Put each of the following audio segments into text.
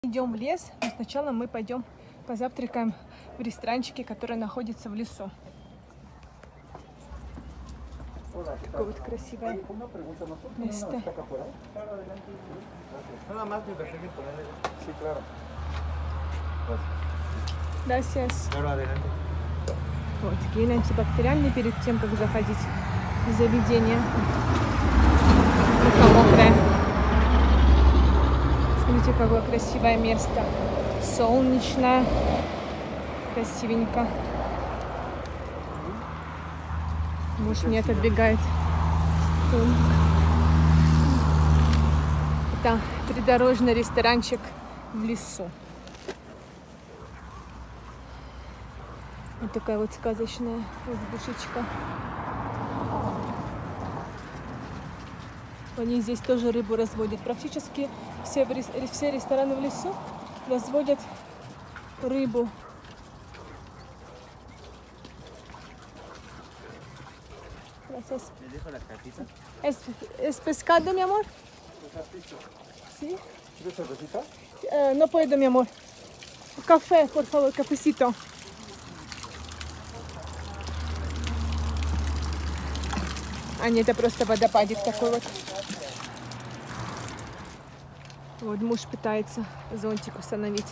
Идем в лес, но сначала мы пойдем позавтракаем в ресторанчике, который находится в лесу. Такое вот красивое место. Gracias. Вот, гель антибактериальный перед тем, как заходить в заведение. Рука мокрая. Смотрите, какое красивое место. Солнечно. Красивенько. Муж мне отодвигает стул. Это придорожный ресторанчик в лесу. Вот такая вот сказочная избушечка. Они здесь тоже рыбу разводят. Практически все рестораны в лесу разводят рыбу. Gracias. ¿Es pescado, mi amor? Sí. No puedo, mi amor. Café, por favor, cafecito. А нет, это просто водопадик такой вот. Вот муж пытается зонтик установить.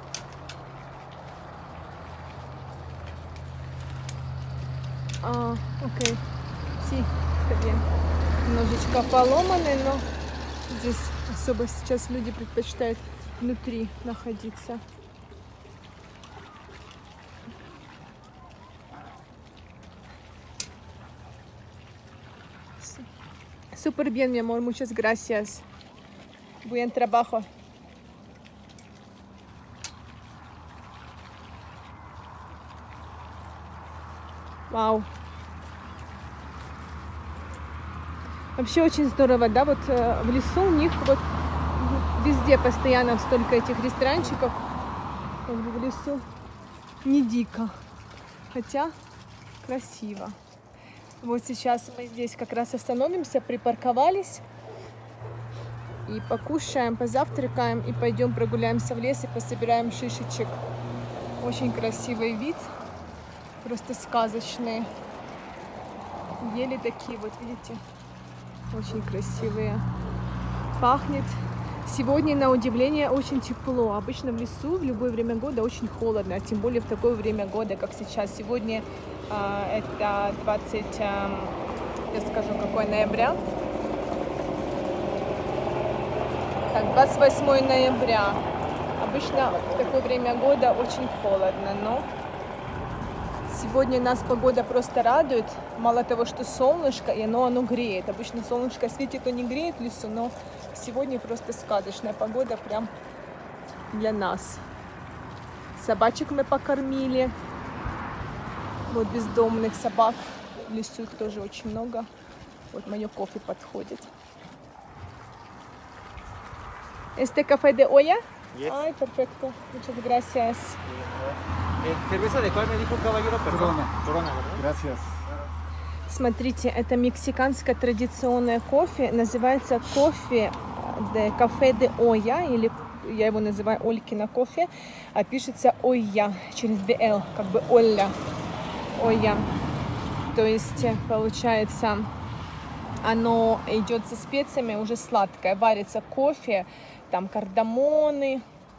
Окей. Sí, está bien. Немножечко поломанный, но здесь особо сейчас люди предпочитают внутри находиться. Súper bien, mi amor. Muchas gracias. Buen trabajo. Вау. Вообще очень здорово, да? Вот в лесу у них вот везде постоянно столько этих ресторанчиков. Как бы в лесу не дико. Хотя красиво. Вот сейчас мы здесь как раз остановимся, припарковались и покушаем, позавтракаем и пойдем прогуляемся в лес и пособираем шишечек. Очень красивый вид, просто сказочные. Ели такие вот, видите, очень красивые. Пахнет. Сегодня, на удивление, очень тепло. Обычно в лесу в любое время года очень холодно, а тем более в такое время года, как сейчас. Сегодня это 20, я скажу, какой ноября. Так, 28 ноября. Обычно в такое время года очень холодно, но сегодня нас погода просто радует. Мало того, что солнышко, и оно греет. Обычно солнышко светит, то не греет в лесу, но сегодня просто сказочная погода прям для нас. Собачек мы покормили. Вот бездомных собак. В лесу их тоже очень много. Вот мое кофе подходит. Este café de olla? Yes. Ay, perfecto. Muchas gracias. ¿Cerveza de cuál me dijo caballero? Perdón. Corona, ¿verdad? Gracias. Смотрите, это мексиканское традиционное кофе. Называется кафе де olla, или я его называю Олькино кофе, а пишется ойя через BL, как бы Олля. Ойя. То есть, получается, оно идет со специями, уже сладкое. Варится кофе, там кардамоны.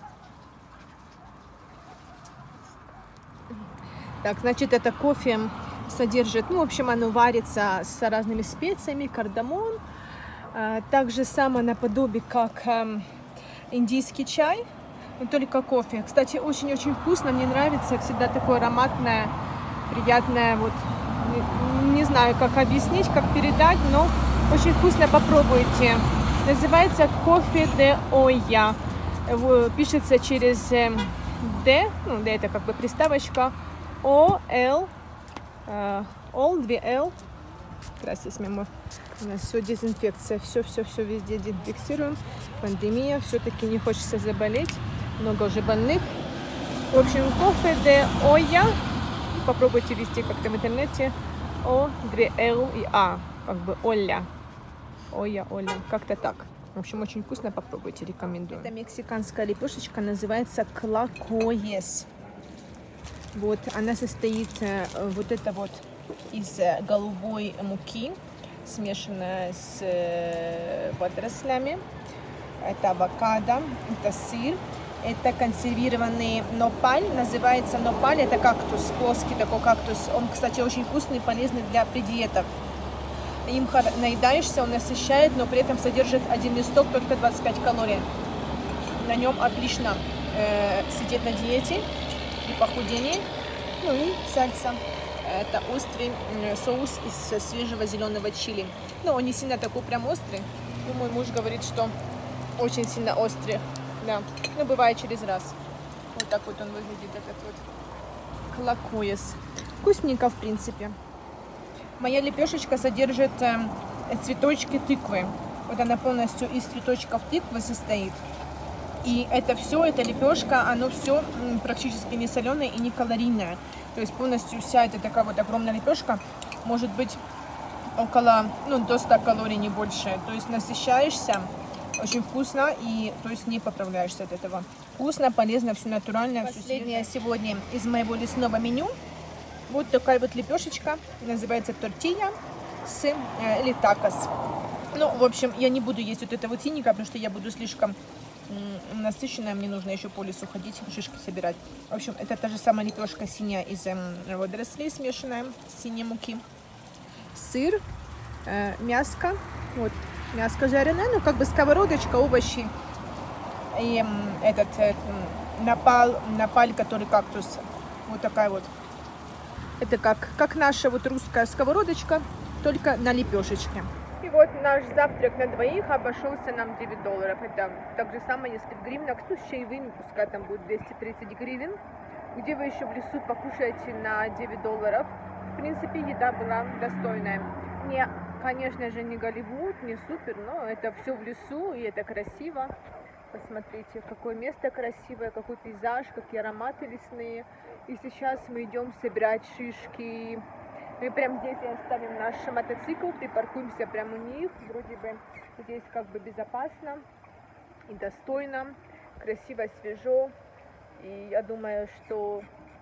Так, значит, это кофе содержит, ну, в общем, оно варится с разными специями, кардамон. Так же само наподобие, как индийский чай, но только кофе. Кстати, очень-очень вкусно, мне нравится, всегда такое ароматное, приятное, вот, не знаю, как объяснить, как передать, но очень вкусно, попробуйте. Называется кофе де olla. Пишется через D, ну, D это как бы приставочка, O-L, All, 2L. Gracias, mi amor. У нас все дезинфекция, все везде дезинфицируем. Пандемия, все-таки не хочется заболеть. Много уже больных. В общем, кофе де olla. Попробуйте ввести как-то в интернете. O, 2L и A. Как бы Оля. Оля, как-то так. В общем, очень вкусно, попробуйте, рекомендую. Это мексиканская лепешечка, называется клакоес. Вот, она состоит вот это вот из голубой муки, смешанная с водорослями. Это авокадо, это сыр, это консервированный нопаль, называется нопаль, это кактус, плоский такой кактус. Он, кстати, очень вкусный и полезный при диетах. Им наедаешься, он насыщает, но при этом содержит один листок, только 25 калорий. На нем отлично сидеть на диете и похудении. Ну и сальса. Это острый соус из свежего зеленого чили. Но он не сильно такой прям острый. Но мой муж говорит, что очень сильно острый. Да, но бывает через раз. Вот так вот он выглядит, этот вот клакоес. Вкусненько, в принципе. Моя лепешечка содержит цветочки тыквы. Вот она полностью из цветочков тыквы состоит. И это все, эта лепешка, оно все практически не соленое и не калорийное. То есть полностью вся эта такая вот огромная лепешка может быть около, до 100 калорий, не больше. То есть насыщаешься, очень вкусно, и то есть не поправляешься от этого. Вкусно, полезно, все натурально. Последнее сегодня из моего лесного меню. Вот такая вот лепешечка, называется тортилья или такос. Ну, в общем, я не буду есть вот этого синика, потому что я буду слишком насыщенная, мне нужно еще по лесу ходить, шишки собирать. В общем, это та же самая лепешка синяя из водорослей, смешанная с синей муки. Сыр, мяско, вот, мяско жареное, ну, как бы сковородочка, овощи. И этот напаль, который кактус. Вот такая вот. Это как наша вот русская сковородочка, только на лепешечке. И вот наш завтрак на двоих обошелся нам $9. Это так же самое, если в гривнах, ну, с чаевыми, пускай там будет 230 гривен. Где вы еще в лесу покушаете на $9. В принципе, еда была достойная. Не, конечно же, не Голливуд, не супер, но это все в лесу, и это красиво. Посмотрите, какое место красивое, какой пейзаж, какие ароматы лесные. И сейчас мы идем собирать шишки. Мы прямо здесь оставим наш мотоцикл, припаркуемся прямо у них. Вроде бы здесь как бы безопасно и достойно, красиво, свежо. И я думаю, что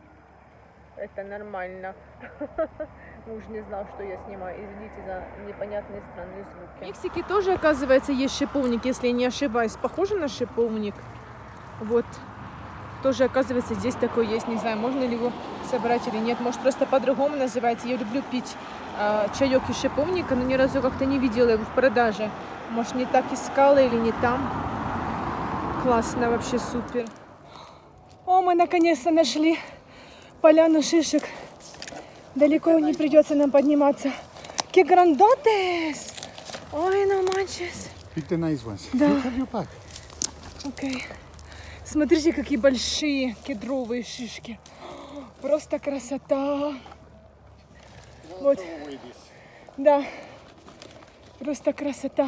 это нормально. Муж не знал, что я снимаю. Извините за непонятные странные звуки. В Мексике тоже, оказывается, есть шиповник, если я не ошибаюсь. Похоже на шиповник. Вот. Тоже, оказывается, здесь такой есть. Не знаю, можно ли его собрать или нет. Может, просто по-другому называется. Я люблю пить чаек из шиповника, но ни разу как-то не видела его в продаже. Может, не так искала или не там. Классно, вообще супер. О, мы наконец-то нашли поляну шишек. Далеко не придется нам подниматься. Que grandotes! Ой, no manches. Pick the nice ones. Да. You have your pack. Окей. Смотрите, какие большие кедровые шишки. Просто красота. Вот. Да. Просто красота.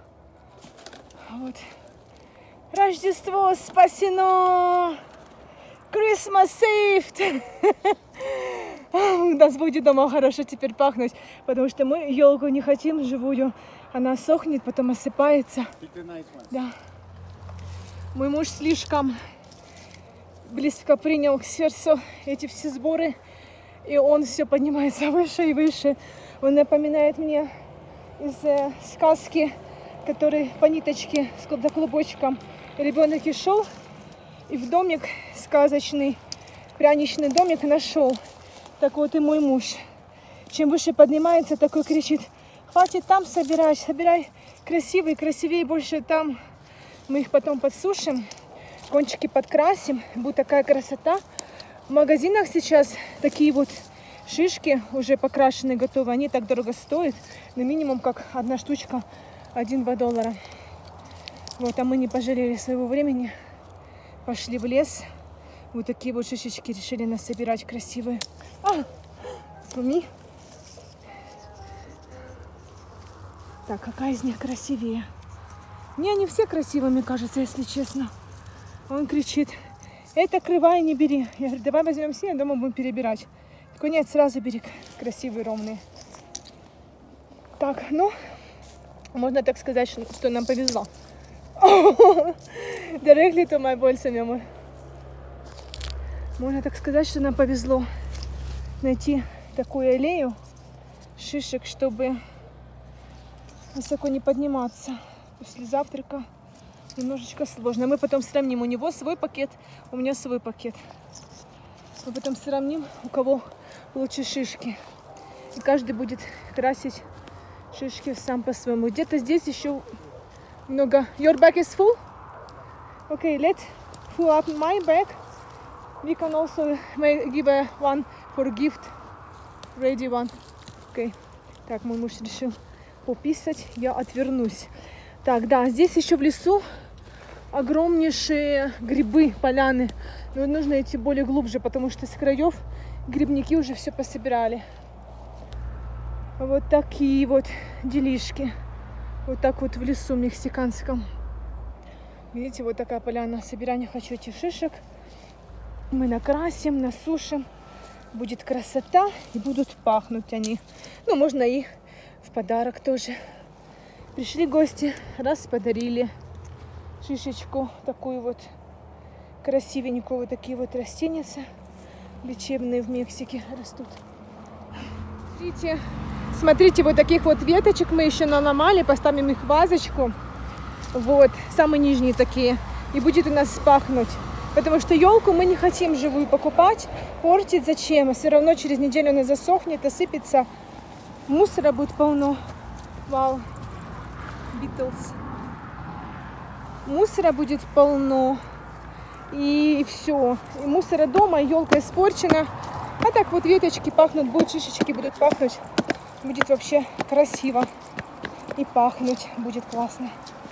Вот. Рождество спасено! Christmas saved! У нас будет дома хорошо теперь пахнуть, потому что мы елку не хотим живую. Она сохнет, потом осыпается. Да. Мой муж слишком близко принял к сердцу эти все сборы, и он все поднимается выше и выше. Он напоминает мне из сказки, который по ниточке за клубочком ребенок и шел, и в домик сказочный, пряничный домик нашел. Так вот и мой муж. Чем выше поднимается, такой кричит: хватит там собирать, собирай красивые, красивее, больше там. Мы их потом подсушим, кончики подкрасим, будет такая красота. В магазинах сейчас такие вот шишки уже покрашенные, готовые, они так дорого стоят, но минимум как одна штучка $1-2. Вот, а мы не пожалели своего времени, пошли в лес, вот такие вот шишечки решили нас собирать красивые. Суми. Так, какая из них красивее? Мне они все красивыми кажутся, если честно. Он кричит: это кривая, не бери. Я говорю: давай возьмем все, дома будем перебирать. Такой: нет, сразу бери красивые, ровные. Так, ну, можно так сказать, что нам повезло. Directly to my balsamium. Можно так сказать, что нам повезло найти такую аллею шишек, чтобы высоко не подниматься. После завтрака немножечко сложно. Мы потом сравним, у него свой пакет, у меня свой пакет. Мы потом сравним, у кого лучше шишки. И каждый будет красить шишки сам по-своему. Где-то здесь еще много. Your bag is full? Okay, let's fill up my bag. We can also give one for gift. Ready one. Okay. Так, мой муж решил пописать. Я отвернусь. Так, да, здесь еще в лесу огромнейшие грибы, поляны. Но нужно идти более глубже, потому что с краев грибники уже все пособирали. Вот такие вот делишки. Вот так вот в лесу мексиканском. Видите, вот такая поляна. Собирание хочу этих шишек. Мы накрасим, насушим. Будет красота и будут пахнуть они. Ну, можно и в подарок тоже. Пришли гости, раз подарили шишечку такую вот красивенькую. Вот такие вот растеницы лечебные в Мексике растут. Смотрите, вот таких вот веточек мы еще наломали, поставим их в вазочку. Вот, самые нижние такие. И будет у нас пахнуть. Потому что елку мы не хотим живую покупать, портить зачем? Все равно через неделю она засохнет, осыпется. Мусора будет полно. Вау. Beatles. Мусора будет полно. И все. И мусора дома, елка испорчена. А так вот веточки пахнут, будут шишечки будут пахнуть. Будет вообще красиво. И пахнуть будет классно.